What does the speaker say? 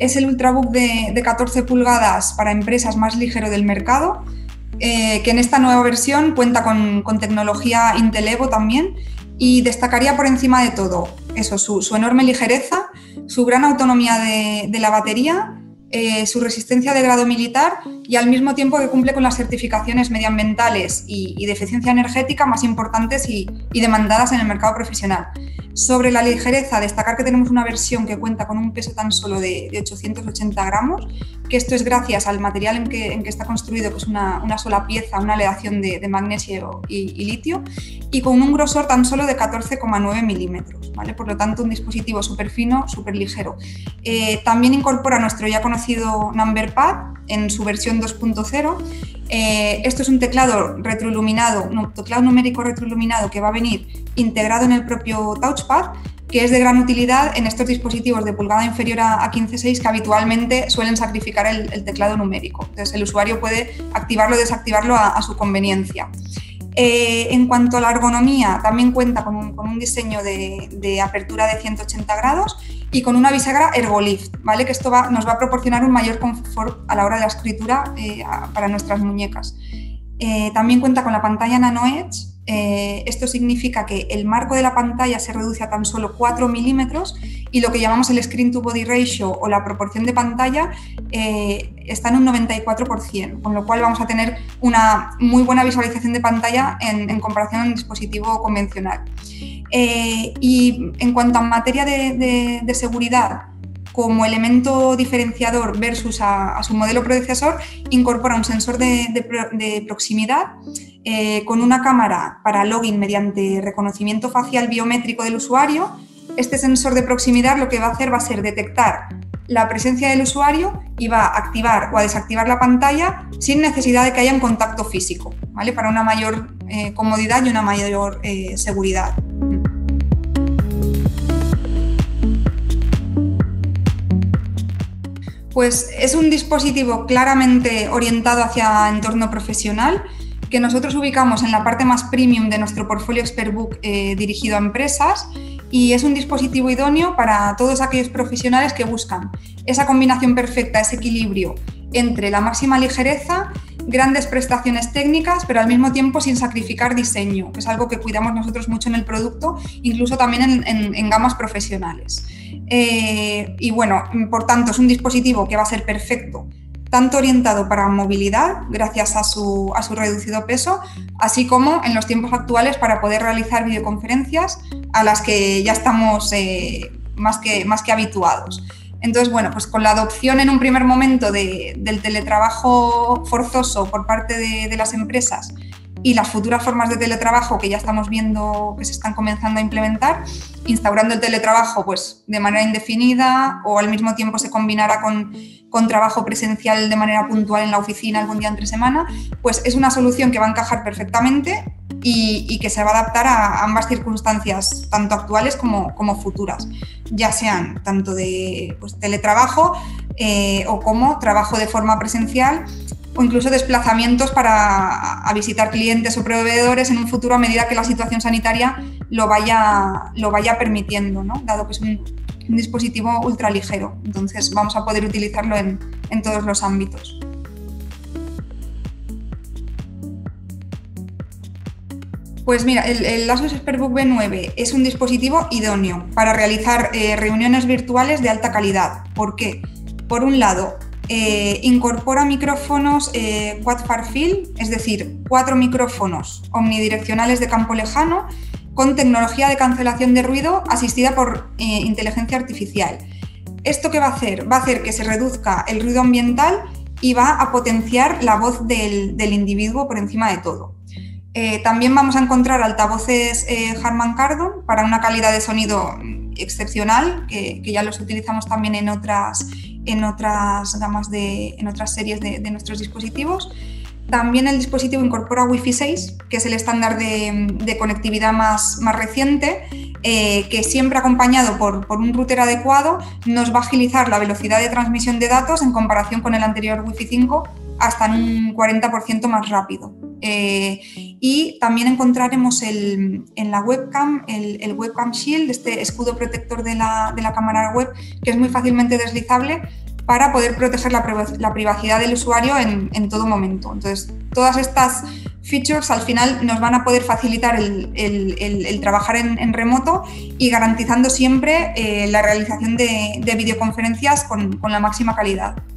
Es el Ultrabook de 14 pulgadas para empresas más ligero del mercado, que en esta nueva versión cuenta con tecnología Intel Evo también, y destacaría por encima de todo eso, su enorme ligereza, su gran autonomía de la batería, su resistencia de grado militar y al mismo tiempo que cumple con las certificaciones medioambientales y de eficiencia energética más importantes y demandadas en el mercado profesional. Sobre la ligereza, destacar que tenemos una versión que cuenta con un peso tan solo de 880 gramos, que esto es gracias al material en que está construido, que es una sola pieza, una aleación de magnesio y litio, y con un grosor tan solo de 14,9 milímetros, ¿vale? Por lo tanto, un dispositivo súper fino, súper ligero. También incorpora nuestro ya conocido Number Pad en su versión 2.0. Esto es un teclado retroiluminado, teclado numérico retroiluminado que va a venir integrado en el propio touchpad, que es de gran utilidad en estos dispositivos de pulgada inferior a 15,6 que habitualmente suelen sacrificar el teclado numérico. Entonces, el usuario puede activarlo o desactivarlo a su conveniencia. En cuanto a la ergonomía, también cuenta con un diseño de apertura de 180 grados y con una bisagra Ergolift, ¿vale? Que esto nos va a proporcionar un mayor confort a la hora de la escritura para nuestras muñecas. También cuenta con la pantalla Nano Edge. Esto significa que el marco de la pantalla se reduce a tan solo 4 milímetros y lo que llamamos el Screen to Body Ratio o la proporción de pantalla está en un 94%, con lo cual vamos a tener una muy buena visualización de pantalla en comparación a un dispositivo convencional. Y en cuanto a materia de seguridad, como elemento diferenciador versus a su modelo predecesor, incorpora un sensor de proximidad con una cámara para login mediante reconocimiento facial biométrico del usuario. Este sensor de proximidad lo que va a hacer va a ser detectar la presencia del usuario y va a activar o a desactivar la pantalla sin necesidad de que haya un contacto físico, ¿vale? Para una mayor comodidad y una mayor seguridad. Pues es un dispositivo claramente orientado hacia entorno profesional, que nosotros ubicamos en la parte más premium de nuestro portfolio ExpertBook dirigido a empresas, y es un dispositivo idóneo para todos aquellos profesionales que buscan esa combinación perfecta, ese equilibrio entre la máxima ligereza, grandes prestaciones técnicas, pero al mismo tiempo sin sacrificar diseño, que es algo que cuidamos nosotros mucho en el producto, incluso también en gamas profesionales. Y bueno, por tanto, es un dispositivo que va a ser perfecto, tanto orientado para movilidad, gracias a su reducido peso, así como en los tiempos actuales para poder realizar videoconferencias a las que ya estamos más que habituados. Entonces, bueno, pues con la adopción en un primer momento del teletrabajo forzoso por parte de las empresas y las futuras formas de teletrabajo que ya estamos viendo que se están comenzando a implementar, instaurando el teletrabajo pues, de manera indefinida o al mismo tiempo se combinará con trabajo presencial de manera puntual en la oficina algún día entre semana, pues es una solución que va a encajar perfectamente y que se va a adaptar a ambas circunstancias, tanto actuales como futuras, ya sean tanto de pues, teletrabajo o como trabajo de forma presencial, o incluso desplazamientos para visitar clientes o proveedores en un futuro a medida que la situación sanitaria lo vaya permitiendo, ¿no? Dado que es un dispositivo ultraligero. Entonces vamos a poder utilizarlo en todos los ámbitos. Pues mira, el Asus ExpertBook B9 es un dispositivo idóneo para realizar reuniones virtuales de alta calidad. ¿Por qué? Por un lado, incorpora micrófonos Quad Far Field, es decir, 4 micrófonos omnidireccionales de campo lejano con tecnología de cancelación de ruido asistida por inteligencia artificial. ¿Esto qué va a hacer? Va a hacer que se reduzca el ruido ambiental y va a potenciar la voz del individuo por encima de todo. También vamos a encontrar altavoces Harman Kardon para una calidad de sonido excepcional, que ya los utilizamos también en otras gamas en otras series de nuestros dispositivos. También el dispositivo incorpora Wi-Fi 6, que es el estándar de conectividad más reciente, que siempre acompañado por un router adecuado nos va a agilizar la velocidad de transmisión de datos en comparación con el anterior Wi-Fi 5 hasta en un 40% más rápido. Y también encontraremos en la webcam el Webcam Shield, este escudo protector de la cámara web, que es muy fácilmente deslizable para poder proteger la privacidad del usuario en todo momento. Entonces, todas estas features al final nos van a poder facilitar el trabajar en remoto y garantizando siempre la realización de videoconferencias con la máxima calidad.